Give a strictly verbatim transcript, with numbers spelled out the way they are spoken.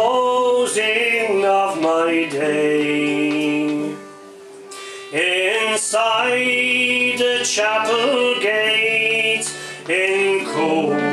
closing of my day. Inside the chapel gate, in cold